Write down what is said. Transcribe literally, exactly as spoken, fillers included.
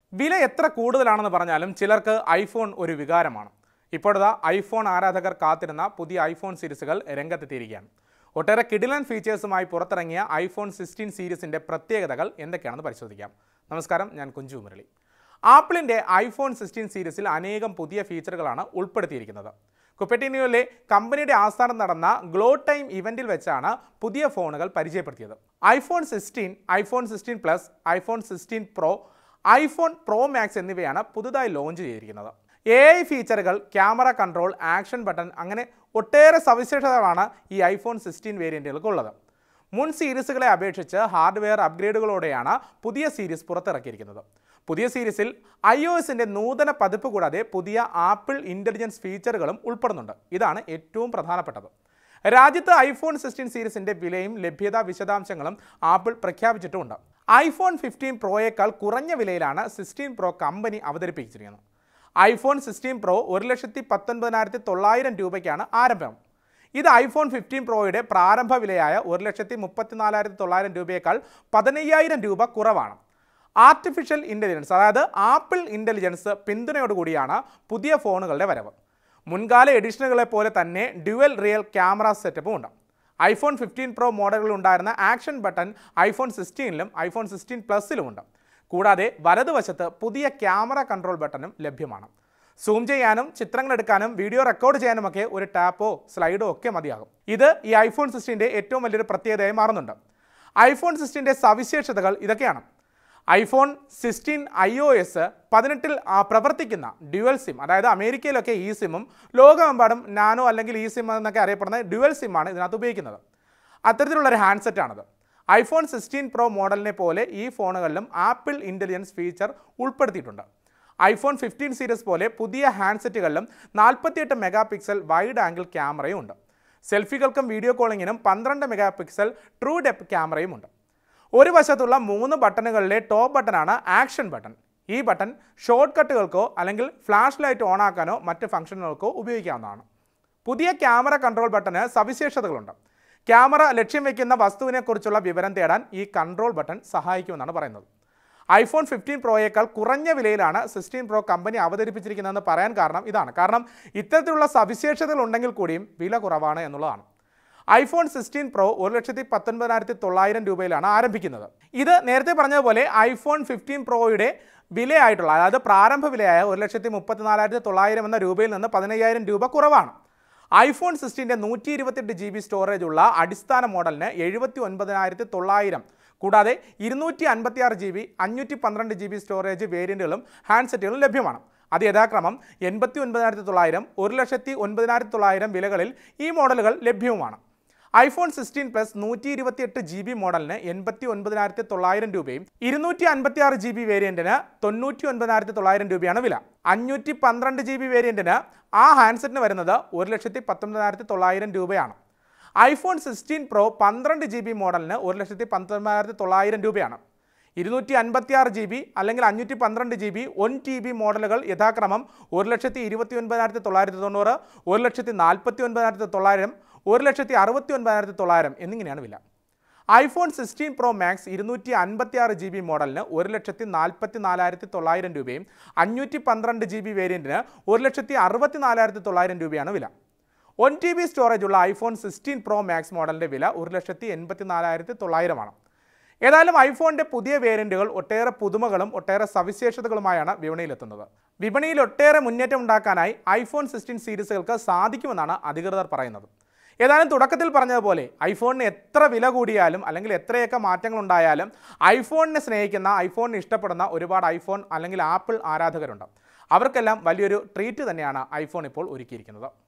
വില എത്ര കൂടുതലാണെന്ന് പറഞ്ഞാലും ചിലർക്ക് ഐഫോൺ ഒരു വികാരമാണ്. ഇപ്പോഴത്തെ ഐഫോൺ ആരാധകർ കാത്തിരുന്ന പുതിയ ഐഫോൺ സീരീസുകൾ രംഗത്തെത്തിയിരിക്കുകയാണ്. ഒട്ടേറെ കിടിലൻ ഫീച്ചേഴ്സുമായി പുറത്തിറങ്ങിയ ഐഫോൺ സിക്സ്റ്റീൻ സീരീസിൻ്റെ പ്രത്യേകതകൾ എന്തൊക്കെയാണെന്ന് പരിശോധിക്കാം. നമസ്കാരം, ഞാൻ കുഞ്ചു മുരളി. ആപ്പിളിൻ്റെ ഐഫോൺ സിക്സ്റ്റീൻ സീരീസിൽ അനേകം പുതിയ ഫീച്ചറുകളാണ് ഉൾപ്പെടുത്തിയിരിക്കുന്നത്. കുപ്പറ്റിനിയോയിലെ കമ്പനിയുടെ ആസ്ഥാനം നടന്ന ഗ്ലോ ടൈം ഇവന്റിൽ വെച്ചാണ് പുതിയ ഫോണുകൾ പരിചയപ്പെടുത്തിയത്. IPhone sixteen, iPhone sixteen plus, iPhone sixteen pro, iPhone pro max എന്നിവയാണ് പുതുതായി ലോഞ്ച് ചെയ്തിരിക്കുന്നത്. എ ഐ ഫീച്ചറുകൾ, ക്യാമറ കൺട്രോൾ, ആക്ഷൻ ബട്ടൺ, അങ്ങനെ ഒട്ടേറെ സവിശേഷതകളാണ് ഈ ഐഫോൺ സിക്സ്റ്റീൻ വേരിയൻറ്റുകൾക്കുള്ളത്. മുൻ സീരീസുകളെ അപേക്ഷിച്ച് ഹാർഡ്വെയർ അപ്ഗ്രേഡുകളോടെയാണ് പുതിയ സീരീസ് പുറത്തിറക്കിയിരിക്കുന്നത്. പുതിയ സീരീസിൽ ഐ ഒ എസിൻ്റെ നൂതന പതിപ്പ് കൂടാതെ പുതിയ ആപ്പിൾ ഇൻ്റലിജൻസ് ഫീച്ചറുകളും ഉൾപ്പെടുന്നുണ്ട്. ഇതാണ് ഏറ്റവും പ്രധാനപ്പെട്ടത്. രാജ്യത്ത് ഐഫോൺ സിക്സ്റ്റീൻ സീരീസിൻ്റെ വിലയും ലഭ്യതാ വിശദാംശങ്ങളും ആപ്പിൾ പ്രഖ്യാപിച്ചിട്ടുമുണ്ട്. ഐഫോൺ ഫിഫ്റ്റീൻ പ്രോയേക്കാൾ കുറഞ്ഞ വിലയിലാണ് സിക്സ്റ്റീൻ പ്രോ കമ്പനി അവതരിപ്പിച്ചിരിക്കുന്നത്. ഐഫോൺ സിക്സ്റ്റീൻ പ്രോ ഒരു ലക്ഷത്തി പത്തൊൻപതിനായിരത്തി തൊള്ളായിരം രൂപയ്ക്കാണ് ആരംഭം. ഇത് ഐഫോൺ ഫിഫ്റ്റീൻ പ്രോയുടെ പ്രാരംഭ വിലയായ ഒരു ലക്ഷത്തി മുപ്പത്തിനാലായിരത്തി തൊള്ളായിരം രൂപയേക്കാൾ പതിനയ്യായിരം രൂപ കുറവാണ്. ആർട്ടിഫിഷ്യൽ ഇൻ്റലിജൻസ്, അതായത് ആപ്പിൾ ഇൻ്റലിജൻസ് പിന്തുണയോടുകൂടിയാണ് പുതിയ ഫോണുകളുടെ വരവ്. മുൻകാല എഡിഷനുകളെ പോലെ തന്നെ ഡ്യുവൽ റിയൽ ക്യാമറ സെറ്റപ്പും ഉണ്ട്. ഐഫോൺ ഫിഫ്റ്റീൻ പ്രോ മോഡലുകളിൽ ഉണ്ടായിരുന്ന ആക്ഷൻ ബട്ടൺ ഐഫോൺ സിക്സ്റ്റീനിലും ഐഫോൺ സിക്സ്റ്റീൻ പ്ലസിലുമുണ്ട്. കൂടാതെ വലതുവശത്ത് പുതിയ ക്യാമറ കൺട്രോൾ ബട്ടണും ലഭ്യമാണ്. സൂം ചെയ്യാനും ചിത്രങ്ങളെടുക്കാനും വീഡിയോ റെക്കോർഡ് ചെയ്യാനുമൊക്കെ ഒരു ടാപ്പോ സ്ലൈഡോ ഒക്കെ മതിയാകും. ഇത് ഈ ഐഫോൺ സിക്സ്റ്റീൻ്റെ ഏറ്റവും വലിയൊരു പ്രത്യേകതയായി മാറുന്നുണ്ട്. ഐഫോൺ സിക്സ്റ്റീൻ്റെ സവിശേഷതകൾ ഇതൊക്കെയാണ്. IPhone sixteen I O S പതിനെട്ടിൽ പ്രവർത്തിക്കുന്ന ഡ്യുവൽ സിം, അതായത് അമേരിക്കയിലൊക്കെ ഈ സിമ്മും ലോകമെമ്പാടും നാനോ അല്ലെങ്കിൽ ഈ സിം എന്നൊക്കെ അറിയപ്പെടുന്ന ഡ്യുവൽ സിമ്മാണ് ഇതിനകത്ത് ഉപയോഗിക്കുന്നത്. അത്തരത്തിലുള്ളൊരു ഹാൻഡ്സെറ്റാണിത്. ഐഫോൺ സിക്സ്റ്റീൻ പ്രോ മോഡലിനെ പോലെ ഈ ഫോണുകളിലും ആപ്പിൾ ഇൻ്റലിജൻസ് ഫീച്ചർ ഉൾപ്പെടുത്തിയിട്ടുണ്ട്. ഐഫോൺ ഫിഫ്റ്റീൻ സീരീസ് പോലെ പുതിയ ഹാൻഡ്സെറ്റുകളിലും നാൽപ്പത്തിയെട്ട് മെഗാ പിക്സൽ വൈഡ് ആംഗിൾ ക്യാമറയും ഉണ്ട്. സെൽഫികൾക്കും വീഡിയോ കോളിങ്ങിനും പന്ത്രണ്ട് മെഗാ പിക്സൽ ട്രൂ ഡെപ്ത് ക്യാമറയും ഉണ്ട്. ഒരു വശത്തുള്ള മൂന്ന് ബട്ടണുകളിലെ ടോപ്പ് ബട്ടനാണ് ആക്ഷൻ ബട്ടൺ. ഈ ബട്ടൺ ഷോർട്ട് കട്ടുകൾക്കോ അല്ലെങ്കിൽ ഫ്ലാഷ് ലൈറ്റ് ഓണാക്കാനോ മറ്റ് ഫംഗ്ഷനുകൾക്കോ ഉപയോഗിക്കാവുന്നതാണ്. പുതിയ ക്യാമറ കൺട്രോൾ ബട്ടന് സവിശേഷതകളുണ്ട്. ക്യാമറ ലക്ഷ്യം വയ്ക്കുന്ന വസ്തുവിനെക്കുറിച്ചുള്ള വിവരം തേടാൻ ഈ കൺട്രോൾ ബട്ടൺ സഹായിക്കുമെന്നാണ് പറയുന്നത്. ഐഫോൺ ഫിഫ്റ്റീൻ പ്രോയേക്കാൾ കുറഞ്ഞ വിലയിലാണ് സിക്സ്റ്റീൻ പ്രോ കമ്പനി അവതരിപ്പിച്ചിരിക്കുന്നതെന്ന് പറയാൻ കാരണം ഇതാണ്. കാരണം ഇത്തരത്തിലുള്ള സവിശേഷതകൾ ഉണ്ടെങ്കിൽ കൂടിയും വില കുറവാണ് എന്നുള്ളതാണ്. ഐഫോൺ സിക്സ്റ്റീൻ പ്രോ ഒരു ലക്ഷത്തി പത്തൊൻപതിനായിരത്തി തൊള്ളായിരം രൂപയിലാണ് ആരംഭിക്കുന്നത്. ഇത് നേരത്തെ പറഞ്ഞതുപോലെ ഐഫോൺ ഫിഫ്റ്റീൻ പ്രോയുടെ വിലയായിട്ടുള്ള, അതായത് പ്രാരംഭ വിലയായ ഒരു ലക്ഷത്തി മുപ്പത്തിനാലായിരത്തി തൊള്ളായിരം എന്ന രൂപയിൽ നിന്ന് പതിനയ്യായിരം രൂപ കുറവാണ്. ഐഫോൺ സിക്സ്റ്റീൻ്റെ നൂറ്റി ഇരുപത്തെട്ട് ജി ബി സ്റ്റോറേജ് ഉള്ള അടിസ്ഥാന മോഡലിന് എഴുപത്തി ഒൻപതിനായിരത്തി തൊള്ളായിരം, കൂടാതെ ഇരുന്നൂറ്റി അൻപത്തി ആറ് ജി ബി അഞ്ഞൂറ്റി പന്ത്രണ്ട് ജി ബി സ്റ്റോറേജ് വേരിയൻറ്റുകളും ഹാൻഡ്സെറ്റുകളും ലഭ്യമാണ്. അത് യഥാക്രമം എൺപത്തി ഒൻപതിനായിരത്തി തൊള്ളായിരം, ഒരു ലക്ഷത്തി ഒൻപതിനായിരത്തി തൊള്ളായിരം വിലകളിൽ ഈ മോഡലുകൾ ലഭ്യവുമാണ്. ഐഫോൺ സിക്സ്റ്റീൻ പ്ലസ് നൂറ്റി ഇരുപത്തിയെട്ട് ജി ബി മോഡലിന് എൺപത്തി ഒൻപതിനായിരത്തി തൊള്ളായിരം രൂപയും ഇരുന്നൂറ്റി അൻപത്തി ആറ് ജി ബി വേരിയൻറ്റിന് തൊണ്ണൂറ്റി ഒൻപതിനായിരത്തി തൊള്ളായിരം രൂപയാണ് വില. അഞ്ഞൂറ്റി പന്ത്രണ്ട് ജി ബി വേരിയൻറ്റിന് ആ ഹാൻഡ്സെറ്റിന് വരുന്നത് ഒരു ലക്ഷത്തി പത്തൊൻപതിനായിരത്തി തൊള്ളായിരം രൂപയാണ്. ഐഫോൺ സിക്സ്റ്റീൻ പ്രോ പന്ത്രണ്ട് ജി ബി മോഡലിന് ഒരു ലക്ഷത്തി പത്തൊൻപതിനായിരത്തി തൊള്ളായിരം രൂപയാണ്. ഇരുന്നൂറ്റി അൻപത്തി ആറ് ജി ബി അല്ലെങ്കിൽ അഞ്ഞൂറ്റി പന്ത്രണ്ട് G B one T B മോഡലുകൾ യഥാക്രമം ഒരു ലക്ഷത്തി ഇരുപത്തി ഒൻപതിനായിരത്തി തൊള്ളായിരത്തി തൊണ്ണൂറ്, ഒരു ലക്ഷത്തി നാൽപ്പത്തി ഒൻപതിനായിരത്തി തൊള്ളായിരം, ഒരു ലക്ഷത്തി അറുപത്തി ഒൻപതിനായിരത്തി തൊള്ളായിരം എന്നിങ്ങനെയാണ് വില. ഐഫോൺ സിക്സ്റ്റീൻ പ്രോ മാക്സ് ഇരുന്നൂറ്റി അൻപത്തി ആറ് ജി ബി മോഡലിന് ഒരു ലക്ഷത്തി നാൽപ്പത്തി നാലായിരത്തി തൊള്ളായിരം രൂപയും അഞ്ഞൂറ്റി പന്ത്രണ്ട് ജി ബി വേരിയൻറ്റിന് ഒരു ലക്ഷത്തി അറുപത്തി നാലായിരത്തി തൊള്ളായിരം രൂപയാണ് വില. വൺ ടി ബി സ്റ്റോറേജ് ഉള്ള ഐഫോൺ സിക്സ്റ്റീൻ പ്രോ മാക്സ് മോഡലിൻ്റെ വില ഒരു ലക്ഷത്തി എൺപത്തി നാലായിരത്തി തൊള്ളായിരമാണ്. ഏതായാലും ഐഫോണിൻ്റെ പുതിയ വേരിയൻറ്റുകൾ ഒട്ടേറെ പുതുമകളും ഒട്ടേറെ സവിശേഷതകളുമായാണ് വിപണിയിലെത്തുന്നത്. വിപണിയിൽ ഒട്ടേറെ മുന്നേറ്റം ഉണ്ടാക്കാനായി ഐഫോൺ സിക്സ്റ്റീൻ സീരീസുകൾക്ക് സാധിക്കുമെന്നാണ് അധികൃതർ പറയുന്നത്. ഏതായാലും തുടക്കത്തിൽ പറഞ്ഞതുപോലെ ഐഫോണിന് എത്ര വില കൂടിയാലും അല്ലെങ്കിൽ എത്രയൊക്കെ മാറ്റങ്ങൾ ഉണ്ടായാലും ഐഫോണിനെ സ്നേഹിക്കുന്ന, ഐഫോണിനെ ഇഷ്ടപ്പെടുന്ന ഒരുപാട് ഐഫോൺ അല്ലെങ്കിൽ ആപ്പിൾ ആരാധകരുണ്ട്. അവർക്കെല്ലാം വലിയൊരു ട്രീറ്റ് തന്നെയാണ് ഐഫോൺ ഇപ്പോൾ ഒരുക്കിയിരിക്കുന്നത്.